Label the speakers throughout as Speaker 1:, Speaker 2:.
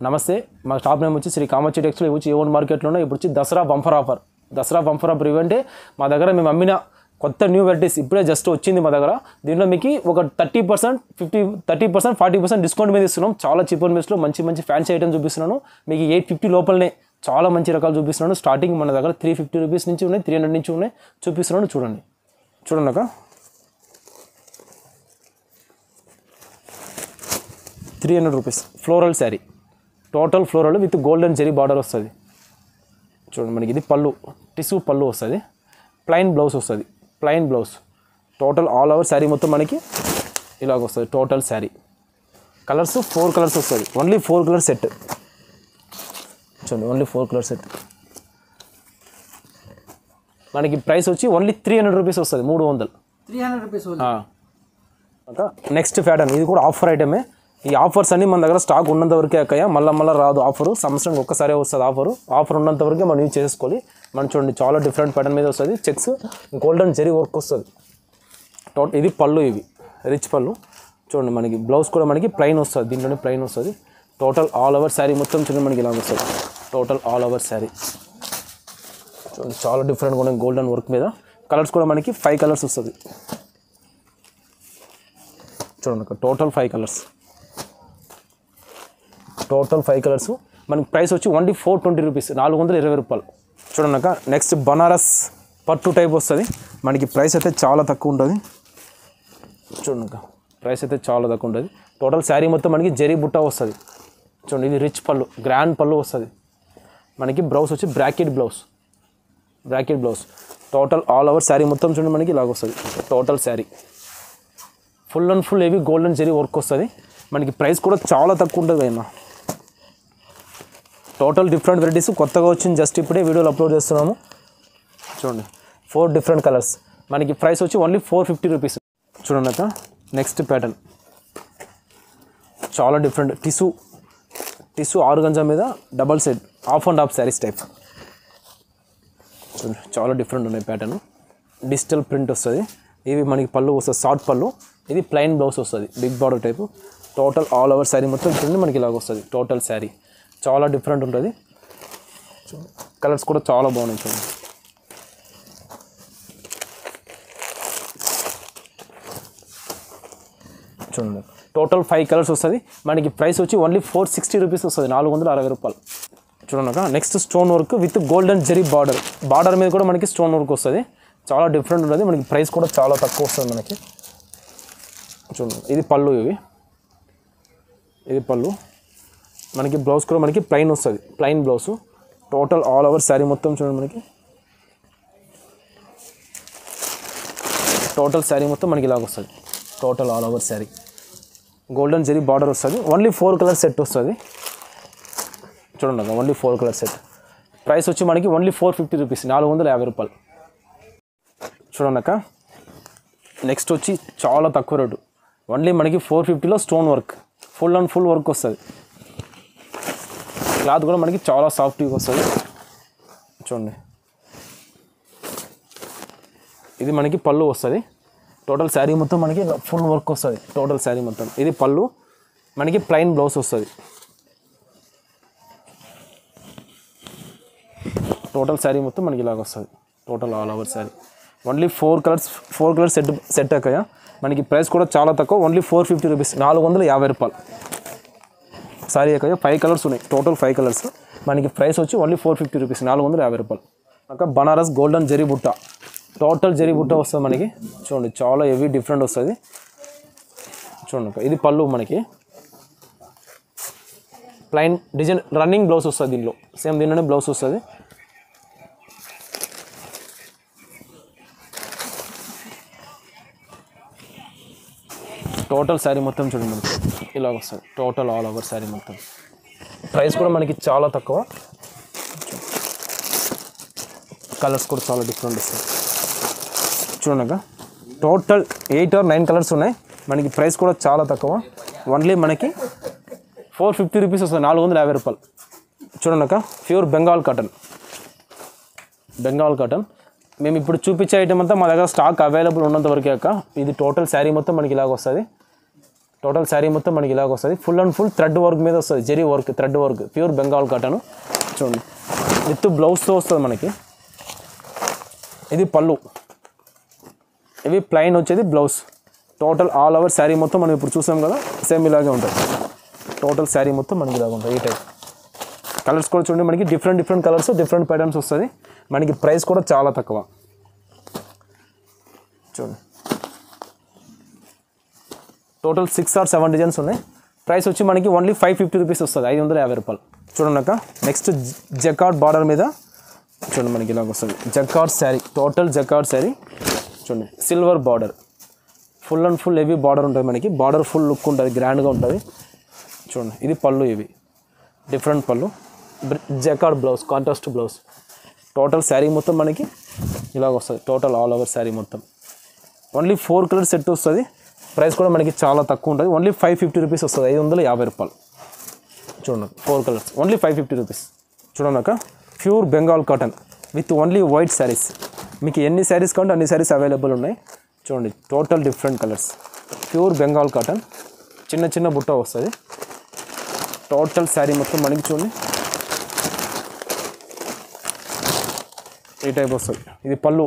Speaker 1: నమస్తే మా shop name వచ్చి శ్రీకామచి టెక్స్టైల్స్ వచ్చి ఏ1 మార్కెట్లోనే ఇప్పుడు వచ్చి దసరా బంపర్ ఆఫర్ ఇవంటే మా దగ్గర మేము అమ్మిన కొత్త న్యూ వెరైటీస్ ఇప్పుడే జస్ట్ వచ్చింది మా దగ్గర. దీంట్లో మీకు ఒక 30%, 40% డిస్కౌంట్ మీద ఇస్తున్నాం. చాలా చీప్ అండ్ బెస్ట్లో మంచి ఫ్యాన్సీ ఐటమ్ చూపిస్తున్నాను. మీకు 850 లోపలనే చాలా మంచి రకాలు చూపిస్తున్నాను. స్టార్టింగ్ మన దగ్గర 350 రూపీస్ నుంచి ఉన్నాయి, 300 నుంచి ఉన్నాయి చూపిస్తున్నాను. చూడండి అక్క 300 rupees floral sari, total floral with golden zari border వస్తుంది. చూడండి మనకి ఇది పళ్ళు, టిష్యూ పళ్ళు వస్తుంది, ప్లెయిన్ బ్లౌజ్ వస్తుంది, plain blouse. Total all over sari మొత్తం మనకి ఇలాగ వస్తుంది. టోటల్ శారీ కలర్స్ 4 కలర్స్ వస్తుంది. Only 4 colour set. చూడండి ఓన్లీ 4 కలర్ సెట్. మనకి ప్రైస్ వచ్చి ఓన్లీ 300 రూపీస్ వస్తుంది.
Speaker 2: 300 రూపీస్.
Speaker 1: నెక్స్ట్ ప్యాటర్న్ ఇది కూడా ఆఫర్ ఐటమే. ఈ ఆఫర్స్ అన్ని మన దగ్గర స్టాక్ ఉన్నంత వరకే అక్కయ్య, మళ్ళీ రాదు ఆఫరు. సంవత్సరానికి ఒక్కసారి వస్తుంది ఆఫర్ ఉన్నంత వరకే మనం యూజ్ చేసుకోవాలి. మనం చూడండి చాలా డిఫరెంట్ ప్యాటర్న్ మీద వస్తుంది. చెక్స్ గోల్డెన్ జెరీ వర్క్ వస్తుంది. ఇది పళ్ళు, ఇవి రిచ్ పళ్ళు. చూడండి మనకి బ్లౌజ్ కూడా మనకి ప్లెయిన్ వస్తుంది, దీంట్లోనే ప్లెయిన్ వస్తుంది. టోటల్ ఆల్ ఓవర్ శారీ మొత్తం చూడండి మనకి ఇలా వస్తుంది. టోటల్ ఆల్ ఓవర్ శారీ చూడండి చాలా డిఫరెంట్గా ఉన్నాయి గోల్డెన్ వర్క్ మీద. కలర్స్ కూడా మనకి 5 కలర్స్ వస్తుంది. చూడండి టోటల్ 5 కలర్స్, టోటల్ 5 కలర్స్. మనకి ప్రైస్ వచ్చి ఓన్లీ 420 రూపీస్, 420 రూపాయలు. చూడండి నెక్స్ట్ బనారస్ పట్టు టైప్ వస్తుంది. మనకి ప్రైస్ అయితే చాలా తక్కువ ఉంటుంది. చూడండి ప్రైస్ అయితే చాలా తక్కువ ఉంటుంది. టోటల్ శారీ మొత్తం మనకి జెరీ బుట్ట వస్తుంది. చూడండి ఇది రిచ్ పళ్ళు, గ్రాండ్ పళ్ళు వస్తుంది. మనకి బ్లౌజ్ వచ్చి bracket blouse. Total all over sari మొత్తం చూడండి మనకి ఇలాగ వస్తుంది. Total sari full and full heavy golden zari work వస్తుంది. మనకి ప్రైస్ కూడా చాలా తక్కువ ఉంటుంది అయినా. టోటల్ డిఫరెంట్ వెరైటీస్ కొత్తగా వచ్చింది, జస్ట్ ఇప్పుడే వీడియోలు అప్లోడ్ చేస్తున్నాము. చూడండి 4 డిఫరెంట్ కలర్స్. మనకి ప్రైస్ వచ్చి ఓన్లీ 450 రూపీస్. చూడండి అక్క నెక్స్ట్ ప్యాటర్న్ చాలా డిఫరెంట్ టిష్యూ ఆర్గంజా మీద double set half and half saris type. చూడండి చాలా డిఫరెంట్ ఉన్నాయి ప్యాటర్న్. డిజిటల్ ప్రింట్ వస్తుంది. ఇవి మనకి పళ్ళు వస్తుంది, షార్ట్ పళ్ళు. ఇది ప్లెయిన్ బ్లౌజ్ వస్తుంది, big border type. Total all over sari మొత్తం చూడండి మనకి ఇలాగ వస్తుంది. టోటల్ శారీ చాలా డిఫరెంట్ ఉంటుంది. కలర్స్ కూడా చాలా బాగున్నాయి. చూడండి టోటల్ 5 కలర్స్ వస్తుంది. మనకి ప్రైస్ వచ్చి ఓన్లీ 460 రూపీస్ వస్తుంది, 460 రూపాయలు. చూడండి next stone work with golden zari border మీద కూడా మనకి స్టోన్ వర్క్ వస్తుంది. చాలా డిఫరెంట్ ఉంటుంది. మనకి ప్రైస్ కూడా చాలా తక్కువ వస్తుంది మనకి. చూడండి ఇది పళ్ళు, ఇది పళ్ళు. మనకి బ్లౌజ్ కూడా మనకి ప్లెయిన్ వస్తుంది, plain blouse. Total all over sari మొత్తం చూడండి మనకి టోటల్ శారీ మొత్తం మనకి ఇలాగ వస్తుంది. Total all over sari golden zari border వస్తుంది. ఓన్లీ 4 కలర్ సెట్ వస్తుంది. చూడండి అక్క ఓన్లీ 4 కలర్ సెట్. ప్రైస్ వచ్చి మనకి ఓన్లీ 450 రూపీస్, 450 రూపాయలు. చూడండి అక్క నెక్స్ట్ వచ్చి చాలా తక్కువ రేటు, ఓన్లీ మనకి 450లో stone work, full and full work వస్తుంది. క్లాత్ కూడా మనకి చాలా సాఫ్ట్గా వస్తుంది. చూడండి ఇది మనకి పళ్ళు వస్తుంది. టోటల్ శారీ మొత్తం మనకి ఫుల్ వర్క్ వస్తుంది. టోటల్ శారీ మొత్తం ఇది పళ్ళు. మనకి ప్లెయిన్ బ్లౌజ్ వస్తుంది. టోటల్ శారీ మొత్తం మనకి ఇలాగ వస్తుంది. Total all over sari only 4 colours set అయ్యాక. మనకి ప్రైస్ కూడా చాలా తక్కువ, ఓన్లీ 450 రూపీస్, 450 రూపాయలు. సారీ అక్క 5 కలర్స్ ఉన్నాయి. Total 5 colours. మనకి ప్రైస్ వచ్చి ఓన్లీ 450 రూపీస్, 450 రూపాయలు. అక్క బనారస్ గోల్డెన్ జెరీ బుట్ట, టోటల్ జెరీ బుట్ట వస్తుంది మనకి. చూడండి చాలా హెవీ డిఫరెంట్ వస్తుంది. చూడండి అక్క ఇది పళ్ళు, మనకి ప్లెయిన్ డిజైన్ రన్నింగ్ బ్లౌజ్ వస్తుంది. దీనిలో సేమ్ దీనిలోనే బ్లౌజ్ వస్తుంది. టోటల్ శారీ మొత్తం చూడండి మనకి ఇలాగ వస్తుంది. టోటల్ ఆల్ ఓవర్ శారీ మొత్తం. ప్రైస్ కూడా మనకి చాలా తక్కువ. కలర్స్ కూడా చాలా డిఫరెంట్ వస్తాయి. చూడండి టోటల్ 8 or 9 కలర్స్ ఉన్నాయి. మనకి ప్రైస్ కూడా చాలా తక్కువ, ఓన్లీ మనకి 450 రూపీస్ వస్తుంది, 450 రూపాయలు. చూడండి ప్యూర్ బెంగాల్ కాటన్. మేము ఇప్పుడు చూపించే ఐటమ్ అంతా మా దగ్గర స్టాక్ అవైలబుల్ ఉన్నంత వరకే అక్క. ఇది టోటల్ శారీ మొత్తం మనకి ఇలాగ వస్తుంది. టోటల్ శారీ మొత్తం మనకి ఇలాగ వస్తుంది. Full and full thread work మీద వస్తుంది. Zari work, thread work, pure Bengal cotton. చూడండి విత్ బ్లౌజ్తో వస్తుంది మనకి. ఇది పళ్ళు, ఇవి ప్లెయిన్ వచ్చేది blouse. Total all over sari మొత్తం మనం ఇప్పుడు చూసాం కదా, సేమ్ ఇలాగే ఉంటుంది. టోటల్ శారీ మొత్తం మనకి ఇలాగ ఉంటుంది. ఈ టైప్ కలర్స్ కూడా చూడండి మనకి డిఫరెంట్ కలర్స్, డిఫరెంట్ ప్యాటర్న్స్ వస్తుంది. మనకి ప్రైస్ కూడా చాలా తక్కువ. చూడండి టోటల్ 6 or 7 డిజైన్స్ ఉన్నాయి. ప్రైస్ వచ్చి మనకి ఓన్లీ 550 రూపీస్ వస్తుంది, 550 రూపాయలు. చూడండి అక్క, నెక్స్ట్ జకార్డ్ బార్డర్ మీద చూడండి మనకి ఇలాగ వస్తుంది. Jacquard sari, total jacquard sari. చూడండి silver border, full and full heavy border ఉంటుంది మనకి. బార్డర్ ఫుల్ లుక్ ఉంటుంది, గ్రాండ్గా ఉంటుంది. చూడండి ఇది పళ్ళు, ఇవి డిఫరెంట్ పళ్ళు. Jacquard blouse, contrast blouse. Total sari మొత్తం మనకి ఇలాగ వస్తుంది. టోటల్ ఆల్ ఓవర్ శారీ మొత్తం ఓన్లీ 4 కలర్ సెట్ వస్తుంది. ప్రైస్ కూడా మనకి చాలా తక్కువ ఉంటుంది, ఓన్లీ 550 రూపీస్ వస్తుంది, 550 రూపాయలు. చూడండి 4 కలర్స్ ఓన్లీ 550 రూపీస్. చూడండి pure Bengal cotton with only white saris. మీకు ఎన్ని శారీస్ కావాలంటే అన్ని శారీస్ అవైలబుల్ ఉన్నాయి. చూడండి total different colours, pure Bengal cotton. చిన్న బుట్ట వస్తుంది. టోటల్ శారీ మొత్తం మనకి చూడండి ఈ టైప్ వస్తుంది. ఇది పళ్ళు,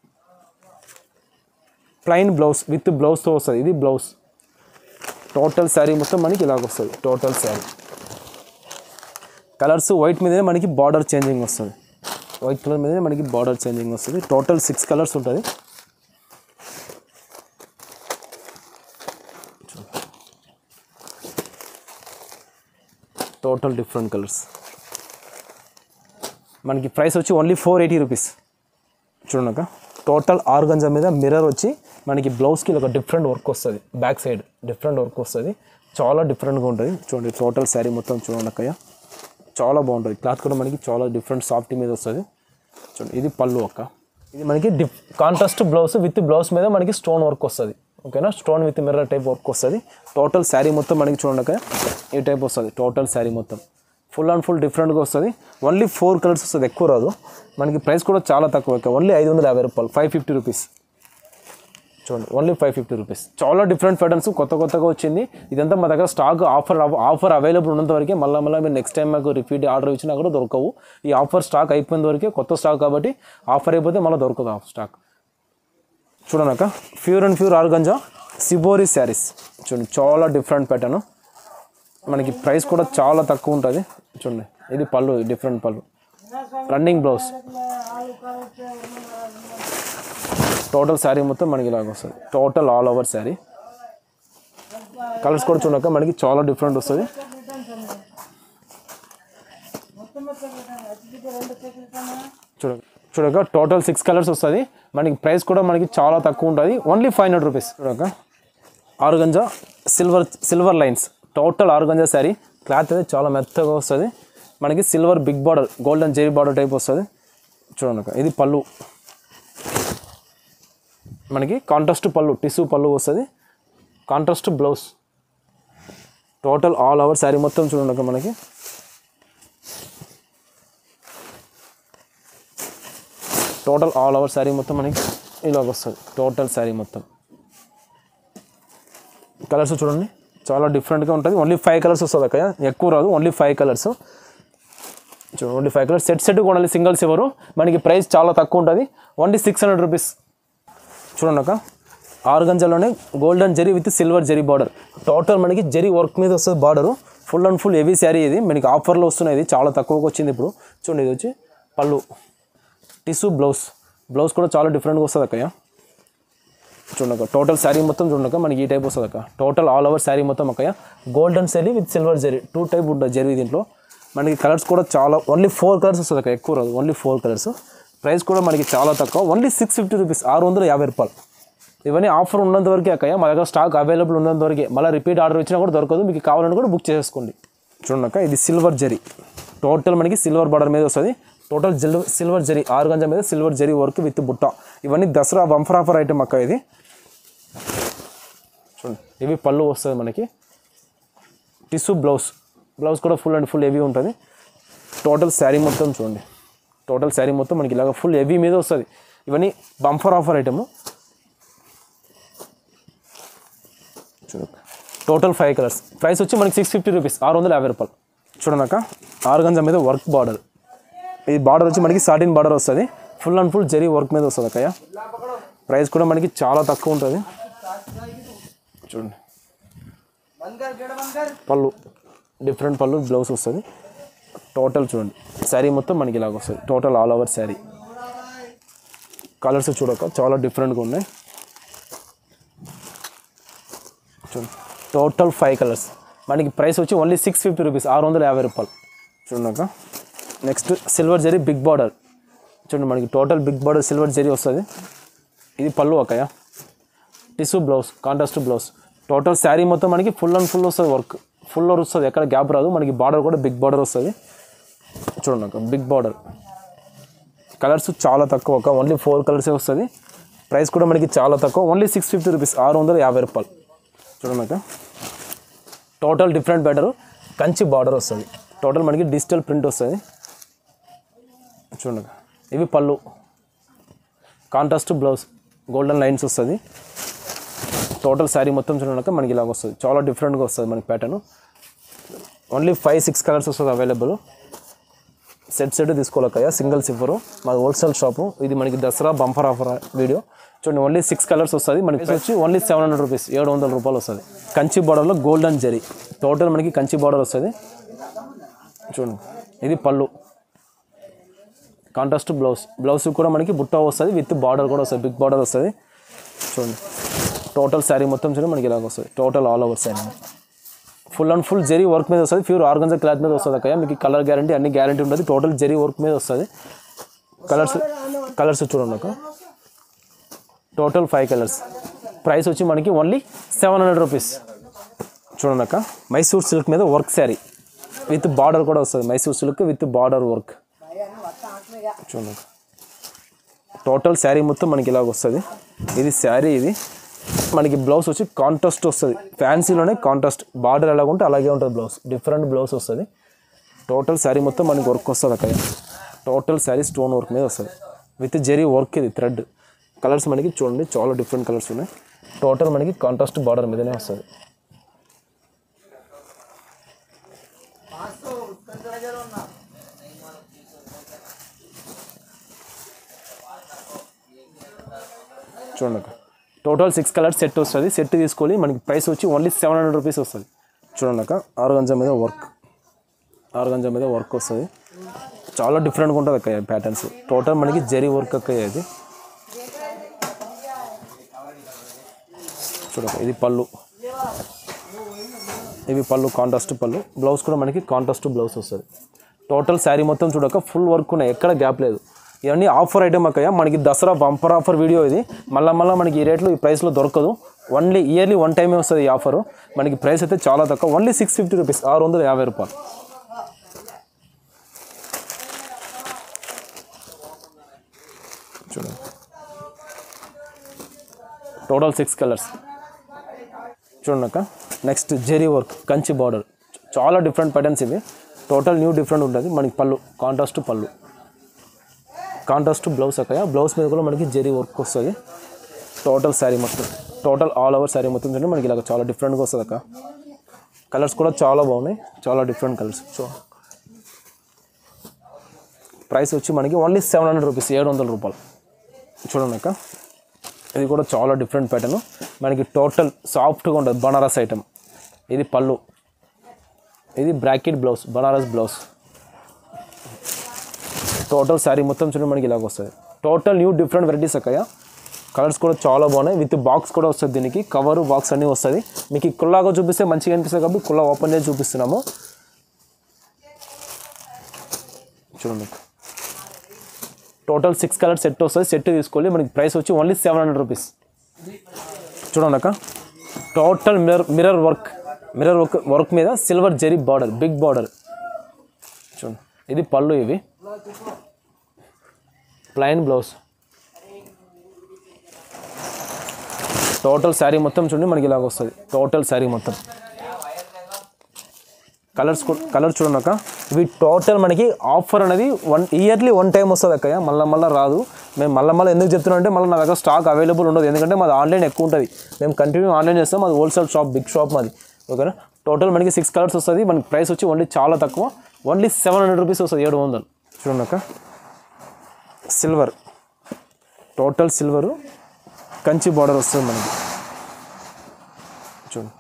Speaker 1: ప్లెయిన్ బ్లౌజ్ విత్ బ్లౌజ్తో వస్తుంది. ఇది బ్లౌజ్. టోటల్ శారీ మొత్తం మనకి ఇలాగ వస్తుంది. టోటల్ శారీ కలర్స్ వైట్ మీదనే మనకి బార్డర్ చేంజింగ్ వస్తుంది. వైట్ కలర్ మీదనే మనకి బార్డర్ చేంజింగ్ వస్తుంది. టోటల్ 6 కలర్స్ ఉంటుంది. Total different colours. మనకి ప్రైస్ వచ్చి ఓన్లీ 480 రూపీస్. చూడక టోటల్ ఆర్గంజా మీద మిర్రర్ వచ్చి మనకి బ్లౌజ్కి ఒక డిఫరెంట్ వర్క్ వస్తుంది. బ్యాక్ సైడ్ డిఫరెంట్ వర్క్ వస్తుంది, చాలా డిఫరెంట్గా ఉంటుంది. చూడండి టోటల్ శారీ మొత్తం చూడక్కయ్య, చాలా బాగుంటుంది. క్లాత్ కూడా మనకి చాలా డిఫరెంట్ సాఫ్ట్ మీద వస్తుంది. చూడండి ఇది పళ్ళు అక్క. ఇది మనకి కాంట్రాస్ట్ బ్లౌజ్ విత్ బ్లౌజ్ మీద మనకి స్టోన్ వర్క్ వస్తుంది. ఓకేనా, stone with mirror type work వస్తుంది. టోటల్ శారీ మొత్తం మనకి చూడక్కయ్య ఈ టైప్ వస్తుంది. టోటల్ శారీ మొత్తం ఫుల్ అండ్ ఫుల్ డిఫరెంట్గా వస్తుంది. ఓన్లీ 4 కలర్స్ వస్తుంది, ఎక్కువ రాదు. మనకి ప్రైస్ కూడా చాలా తక్కువ, ఓన్లీ 550 రూపాయలు, 550 రూపీస్. చూడండి ఓన్లీ 550 రూపీస్. చాలా డిఫరెంట్ ప్యాటర్న్స్ కొత్తగా వచ్చింది. ఇదంతా మా దగ్గర స్టాక్ ఆఫర్ అవైలబుల్ ఉన్నంత వరకే. మళ్ళీ మీరు నెక్స్ట్ టైం మాకు రిపీట్ ఆర్డర్ ఇచ్చినా కూడా దొరకవు. ఈ ఆఫర్ స్టాక్ అయిపోయిన వరకే, కొత్త స్టాక్ కాబట్టి ఆఫర్ అయిపోతే మళ్ళీ దొరకదు స్టాక్. చూడనక్క pure and pure organza shibori saris. చూడండి చాలా డిఫరెంట్ ప్యాటర్న్. మనకి ప్రైస్ కూడా చాలా తక్కువ ఉంటుంది. చూడండి ఇది పళ్ళు, డిఫరెంట్ పళ్ళు, రన్నింగ్ బ్లౌజ్. టోటల్ శారీ మొత్తం మనకి ఇలాగ వస్తుంది. Total all over sari. Colours కూడా చూడక మనకి చాలా డిఫరెంట్ వస్తుంది. చూడక టోటల్ 6 కలర్స్ వస్తుంది. మనకి ప్రైస్ కూడా మనకి చాలా తక్కువ ఉంటుంది, ఓన్లీ 500 రూపీస్. చూడక organza silver lines, total organza sari. Cloth అయితే చాలా మెత్తగా వస్తుంది. మనకి silver big border, golden zari border type వస్తుంది. చూడండి ఇది పళ్ళు, మనకి కాంట్రాస్ట్ పళ్ళు, టిష్యూ పళ్ళు వస్తుంది. Contrast blouse. Total all over sari మొత్తం చూడండి మనకి టోటల్ ఆల్ ఓవర్ శారీ మొత్తం మనకి ఇలాగ వస్తుంది. టోటల్ శారీ మొత్తం కలర్స్ చూడండి చాలా డిఫరెంట్గా ఉంటుంది. ఓన్లీ 5 కలర్స్ వస్తుంది అక్కడ, ఎక్కువ రాదు. Only 5 colours. చూడండి ఓన్లీ 5 కలర్స్. సెట్ కొనాలి, సింగిల్స్ ఎవరు. మనకి ప్రైస్ చాలా తక్కువ ఉంటుంది, ఓన్లీ 600 రూపీస్. చూడండి అక్క ఆర్గంజాలోనే golden zari with silver zari border. Total మనకి జెరీ వర్క్ మీద వస్తుంది border. Full and full heavy sari. ఇది మనకి ఆఫర్లో వస్తున్నాయి. ఇది చాలా తక్కువకి వచ్చింది ఇప్పుడు. చూడండి ఇది వచ్చి పళ్ళు, టిష్యూ బ్లౌజ్ కూడా చాలా డిఫరెంట్గా వస్తుంది అక్కయ్య. చూడక టోటల్ శారీ మొత్తం చూడక మనకి ఈ టైప్ వస్తుంది అక్క. టోటల్ ఆల్ ఓవర్ శారీ మొత్తం అక్కయ్య golden zari with silver zari 2 type ఉంటుంది జెరీ దీంట్లో. మనకి కలర్స్ కూడా చాలా, ఓన్లీ 4 కలర్స్ వస్తుంది అక్క, ఎక్కువ రాదు. Only 4 colours. ప్రైస్ కూడా మనకి చాలా తక్కువ, ఓన్లీ 650 రూపీస్, 650 రూపాయలు. ఇవన్నీ ఆఫర్ ఉన్నంత వరకే అక్కయ్య, మా దగ్గర స్టాక్ అవైలబుల్ ఉన్నంత వరకే. మళ్ళీ రిపీట్ ఆర్డర్ ఇచ్చినా కూడా దొరకదు. మీకు కావాలని కూడా బుక్ చేసుకోండి. చూడండి అక్క ఇది సిల్వర్ జెరీ. టోటల్ మనకి సిల్వర్ బార్డర్ మీద వస్తుంది. టోటల్ సిల్వర్ జెరీ, ఆర్గంజా మీద సిల్వర్ జెరీ వర్క్ విత్ బుట్ట. ఇవన్నీ దసరా బంఫర్ ఆఫర్ ఐటమ్ అక్క ఇది. చూడండి ఇవి పళ్ళు వస్తుంది మనకి. టిష్యూ బ్లౌజ్ కూడా ఫుల్ అండ్ ఫుల్ హెవీ ఉంటుంది. టోటల్ శారీ మొత్తం చూడండి. టోటల్ శారీ మొత్తం మనకి ఇలాగ ఫుల్ హెవీ మీద వస్తుంది. ఇవన్నీ బంఫర్ ఆఫర్ ఐటమ్. చూడండి టోటల్ 5 కలర్స్. ప్రైస్ వచ్చి మనకి 650 రూపీస్, 650 రూపాయలు. చూడన్నాక ఆర్గంజా మీద వర్క్ బార్డర్. ఈ బార్డర్ వచ్చి మనకి సాటిన్ బార్డర్ వస్తుంది, full and full zari work మీద వస్తుంది అక్కయ్య. ప్రైస్ కూడా మనకి చాలా తక్కువ ఉంటుంది. చూడండి పళ్ళు, డిఫరెంట్ పళ్ళు, బ్లౌజ్ వస్తుంది. టోటల్ చూడండి శారీ మొత్తం మనకి ఇలాగ వస్తుంది, total all over sari. Colours చూడక చాలా డిఫరెంట్గా ఉన్నాయి. చూడండి టోటల్ 5 కలర్స్. మనకి ప్రైస్ వచ్చి ఓన్లీ 650 రూపీస్, 650 రూపాయలు. చూడక next silver zari big border. చూడండి మనకి total big border silver zari వస్తుంది. ఇది పళ్ళు అక్కయ్య, tissue blouse, contrast blouse. Total sari మొత్తం మనకి ఫుల్ అండ్ ఫుల్ వస్తుంది, వర్క్ ఫుల్ వస్తుంది, ఎక్కడ గ్యాప్ రాదు. మనకి బార్డర్ కూడా బిగ్ బార్డర్ వస్తుంది. చూడండి అక్క బిగ్ బార్డర్. కలర్స్ చాలా తక్కువ ఒక ఓన్లీ 4 కలర్సే వస్తుంది. ప్రైస్ కూడా మనకి చాలా తక్కువ, ఓన్లీ 650 రూపీస్, 650 రూపాయలు. చూడండి అక్క total different better Kanchi border వస్తుంది. టోటల్ మనకి డిజిటల్ ప్రింట్ వస్తుంది. చూడండి ఇవి పళ్ళు, కాంట్రాస్ట్ బ్లౌజ్, గోల్డెన్ లైన్స్ వస్తుంది. టోటల్ శారీ మొత్తం చూడక మనకి ఇలాగ వస్తుంది, చాలా డిఫరెంట్గా వస్తుంది మనకి ప్యాటర్న్. ఓన్లీ 5-6 కలర్స్ వస్తుంది అవైలబుల్. సెట్ తీసుకోలేకయ్యా, సింగిల్ సిఫరు. మాది హోల్సేల్ షాపు. ఇది మనకి దసరా బంపర్ ఆఫర్ వీడియో. చూడండి ఓన్లీ 6 కలర్స్ వస్తుంది. మనకి వచ్చి ఓన్లీ 700 రూపీస్, 700 రూపాయలు వస్తుంది. కంచి బార్డర్లో గోల్డెన్ జరీ, టోటల్ మనకి కంచి బార్డర్ వస్తుంది. చూడండి ఇది పళ్ళు, కాంట్రాస్ట్ బ్లౌజ్. బ్లౌజ్ కూడా మనకి బుట్ట వస్తుంది, విత్ బార్డర్ కూడా వస్తుంది, బిగ్ బార్డర్ వస్తుంది. చూడండి టోటల్ శారీ మొత్తం చూడండి మనకి ఇలాగ వస్తుంది, total all over sari. Full and full zari work మీద వస్తుంది, ప్యూర్ ఆర్గంజా క్లాత్ మీద వస్తుంది అక్కయ్య. మీకు కలర్ గ్యారంటీ, అన్ని గ్యారంటీ ఉంటుంది. టోటల్ జరీ వర్క్ మీద వస్తుంది. కలర్స్ చూడండి అక్క టోటల్ 5 కలర్స్. ప్రైస్ వచ్చి మనకి ఓన్లీ 700 రూపీస్. చూడండి అక్క మైసూర్ సిల్క్ మీద వర్క్ శారీ విత్ బార్డర్ కూడా వస్తుంది, Mysore silk with border work. చూడండి టోటల్ శారీ మొత్తం మనకి ఇలాగ వస్తుంది. ఇది శారీ, ఇది మనకి బ్లౌజ్ వచ్చి కాంట్రాస్ట్ వస్తుంది. ఫ్యాన్సీలోనే కాంట్రాస్ట్, బార్డర్ ఎలాగ ఉంటే అలాగే ఉంటుంది బ్లౌజ్, డిఫరెంట్ బ్లౌజ్ వస్తుంది. టోటల్ శారీ మొత్తం మనకి వర్క్ వస్తుంది అక్కడ. టోటల్ శారీ స్టోన్ వర్క్ మీద వస్తుంది విత్ జరీ వర్క్. ఇది థ్రెడ్. కలర్స్ మనకి చూడండి చాలా డిఫరెంట్ కలర్స్ ఉన్నాయి. టోటల్ మనకి కాంట్రాస్ట్ బార్డర్ మీదనే వస్తుంది. చూడండి టోటల్ 6 కలర్స్ సెట్ వస్తుంది. సెట్ తీసుకోవాలి, మనకి ప్రైస్ వచ్చి ఓన్లీ 700 రూపీస్ వస్తుంది. చూడండి అక్క ఆర్గంజా మీద వర్క్, ఆర్గంజా మీద వర్క్ వస్తుంది. చాలా డిఫరెంట్గా ఉంటుంది అక్క ప్యాటర్న్స్. టోటల్ మనకి జరీ వర్క్ అక్క. ఇది చూడక ఇది పళ్ళు, ఇవి పళ్ళు, కాంట్రాస్ట్ పళ్ళు. బ్లౌజ్ కూడా మనకి కాంట్రాస్ట్ బ్లౌజ్ వస్తుంది. టోటల్ శారీ మొత్తం చూడక ఫుల్ వర్క్ ఉన్నాయి, ఎక్కడ గ్యాప్ లేదు. ఇవన్నీ ఆఫర్ ఐటమ్ అక్కయ్య. మనకి దసరా బంపర్ ఆఫర్ వీడియో ఇది. మళ్ళీ మనకి ఈ రేట్లో ఈ ప్రైస్లో దొరకదు. ఓన్లీ ఇయర్లీ 1 టైమే వస్తుంది ఈ ఆఫరు. మనకి ప్రైస్ అయితే చాలా తక్కువ, ఓన్లీ 650 రూపీస్, 650 రూపాయలు. చూడండి టోటల్ 6 కలర్స్. చూడండి అక్క next zari work, Kanchi border, చాలా డిఫరెంట్ ప్యాటర్న్స్ ఇవి. టోటల్ న్యూ డిఫరెంట్ ఉంటుంది. మనకి పళ్ళు కాంట్రాస్ట్ పళ్ళు, కాంట్రాస్ట్ బ్లౌజ్ అక్కయ్య. బ్లౌజ్ మీద కూడా మనకి జెరీ వర్క్ వస్తుంది. టోటల్ శారీ మొత్తం, టోటల్ ఆల్ ఓవర్ శారీ మొత్తం చూడండి మనకి ఇలాగ చాలా డిఫరెంట్గా వస్తుంది అక్క. కలర్స్ కూడా చాలా బాగున్నాయి, చాలా డిఫరెంట్ కలర్స్. ప్రైస్ వచ్చి మనకి ఓన్లీ 700 రూపీస్, 700 రూపాయలు. చూడండి అక్క ఇది కూడా చాలా డిఫరెంట్ ప్యాటర్న్. మనకి టోటల్ సాఫ్ట్గా ఉంటుంది, బనారస్ ఐటమ్. ఇది పళ్ళు, ఇది bracket blouse, Banaras blouse. Total sari మొత్తం చూడండి మనకి ఇలాగ వస్తుంది. టోటల్ న్యూ డిఫరెంట్ వెరైటీస్ అక్కయ్య. కలర్స్ కూడా చాలా బాగున్నాయి. విత్ బాక్స్ కూడా వస్తుంది, దీనికి కవర్ బాక్స్ అన్నీ వస్తుంది. మీకు కుల్లాగా చూపిస్తే మంచిగా అనిపిస్తుంది కాబట్టి కుల్లా ఓపెన్ చేసి చూపిస్తున్నాము. చూడండి టోటల్ 6 కలర్ సెట్ వస్తుంది. సెట్ తీసుకోవాలి, మనకి ప్రైస్ వచ్చి ఓన్లీ 700 రూపీస్. చూడండి అక్క టోటల్ మిర్రర్ వర్క్ మీద silver zari border, big border. చూడండి ఇది పళ్ళు, ఇవి ప్లైన్ బ్లౌజ్. టోటల్ శారీ మొత్తం చూడండి మనకి ఇలాగ వస్తుంది. టోటల్ శారీ మొత్తం కలర్ చూడండి అక్క. ఇవి టోటల్ మనకి ఆఫర్ అనేది ఇయర్లీ 1 టైం వస్తుంది అక్కయ్య, మళ్ళీ రాదు. మేము మళ్ళీ ఎందుకు చెప్తున్నాం అంటే మళ్ళీ నా దగ్గర స్టాక్ అవైలబుల్ ఉండదు, ఎందుకంటే మాది ఆన్లైన్ ఎక్కువ ఉంటుంది. మేము కంటిన్యూ ఆన్లైన్ చేస్తాం. మాది హోల్సేల్ షాప్, బిగ్ షాప్ మాది. ఓకేనా. టోటల్ మనకి 6 కలర్స్ వస్తుంది. మనకి ప్రైస్ వచ్చి ఓన్లీ చాలా తక్కువ, ఓన్లీ 700 రూపీస్ వస్తుంది, 700. చూడండి అక్క, silver, total silver, Kanchi border వస్తుంది మనకి. చూడండి,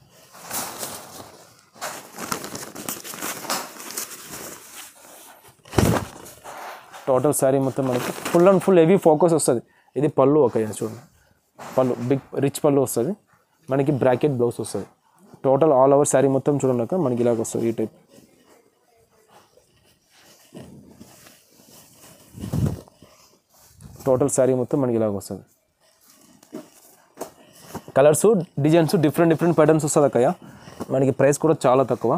Speaker 1: టోటల్ శారీ మొత్తం మనకి full and full heavy focus వస్తుంది. ఇది పళ్ళు ఒక చూడండి, పళ్ళు బిగ్ రిచ్ పళ్ళు వస్తుంది మనకి, బ్రాకెట్ బ్లౌజ్ వస్తుంది. టోటల్ ఆల్ ఓవర్ శారీ మొత్తం చూడండి మనకి ఇలాగ వస్తుంది ఈ టైప్. టోటల్ శారీ మొత్తం మనకి ఇలాగ వస్తుంది. కలర్స్ డిజైన్స్ డిఫరెంట్ ప్యాటర్న్స్ వస్తుంది అక్కయ్య. మనకి ప్రైస్ కూడా చాలా తక్కువ.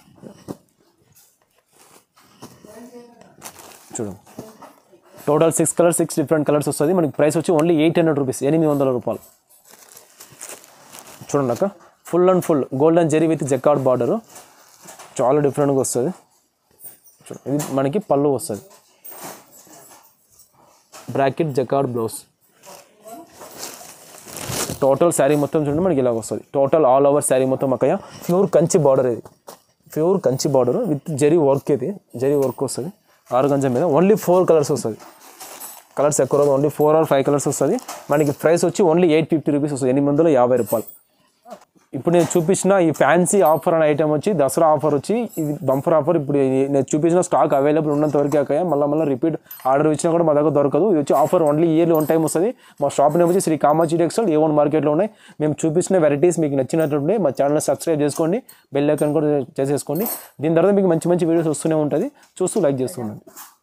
Speaker 1: చూడండి, టోటల్ 6 కలర్స్, 6 డిఫరెంట్ కలర్స్ వస్తుంది. మనకి ప్రైస్ వచ్చి ఓన్లీ 800 రూపీస్, 800 రూపాయలు. చూడండి అక్క, full and full golden zari with jacquard border, చాలా డిఫరెంట్గా వస్తుంది. ఇది మనకి పళ్ళు వస్తుంది, bracket jacquard blouse. Total sari మొత్తం చూడండి మనకి ఇలా వస్తుంది. టోటల్ ఆల్ ఓవర్ శారీ మొత్తం అక్కయ్య ప్యూర్ కంచి బార్డర్, ఇది pure Kanchi border with zari work, ఇది జరీ వర్క్ వస్తుంది. ఆరుగంజం మీద ఓన్లీ 4 కలర్స్ వస్తుంది. కలర్స్ ఎక్కువ రోజు ఓన్లీ 4 or 5 కలర్స్ వస్తుంది. మనకి ప్రైస్ వచ్చి ఓన్లీ 850 రూపీస్ వస్తుంది, 850 రూపాయలు. ఇప్పుడు నేను చూపించిన ఈ ఫ్యాన్సీ ఆఫర్ అనే ఐటమ్ వచ్చి దసరా ఆఫర్ వచ్చి, ఇది బంఫర్ ఆఫర్. ఇప్పుడు నేను చూపించిన స్టాక్ అవైలబుల్ ఉన్నంత వరకు అక్కయ్య, మళ్ళీ రిపీట్ ఆర్డర్ ఇచ్చినా కూడా మా దగ్గర దొరకదు. ఇది వచ్చి ఆఫర్ ఓన్లీ ఇయర్లీ 1 టైం వస్తుంది. మా షాప్ నేమ్ వచ్చి శ్రీ కామాచి టెక్స్టైల్, A1 మార్కెట్లో ఉన్నాయి. మేము చూపించిన వెరైటీస్ మీకు నచ్చినట్టుండే మా ఛానల్ సబ్స్క్రైబ్ చేసుకోండి, బెల్ ఐకాన్ కూడా చేసేసుకోండి. దీని తర్వాత మీకు మంచి వీడియోస్ వస్తూనే ఉంటుంది, చూస్తూ లైక్ చేస్తూ ఉండండి.